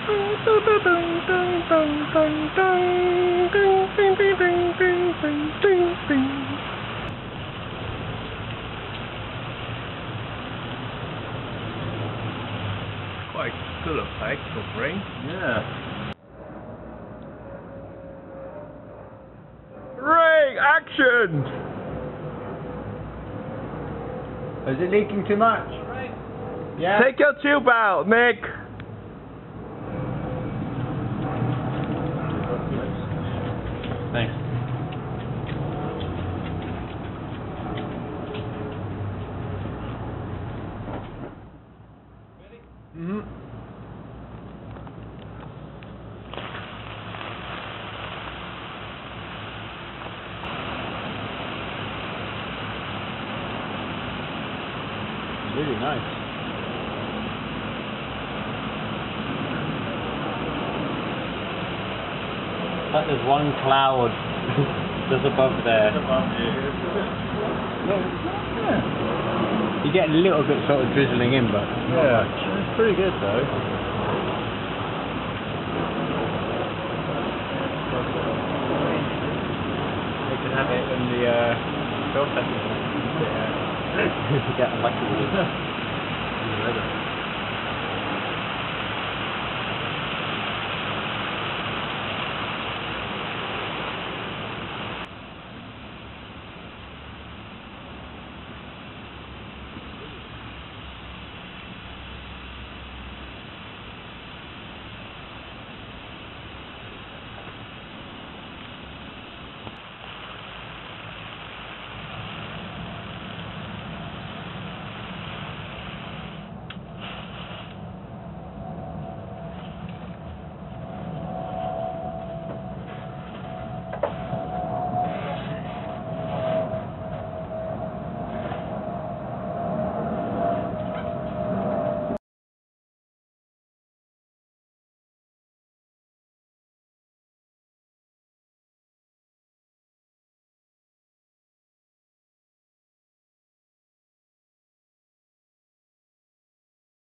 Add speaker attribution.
Speaker 1: Quite good effect of rain.
Speaker 2: Yeah.
Speaker 1: Ray, action!
Speaker 2: Is it leaking too much? Yeah.
Speaker 1: Take your tube out, Nick!
Speaker 2: Thanks.
Speaker 1: Mm-hmm.
Speaker 2: Really nice. Like there's one cloud just above there. You get a little bit sort of drizzling in, but
Speaker 1: Yeah, it's pretty good though.
Speaker 2: you can have it in the filter. Yeah, like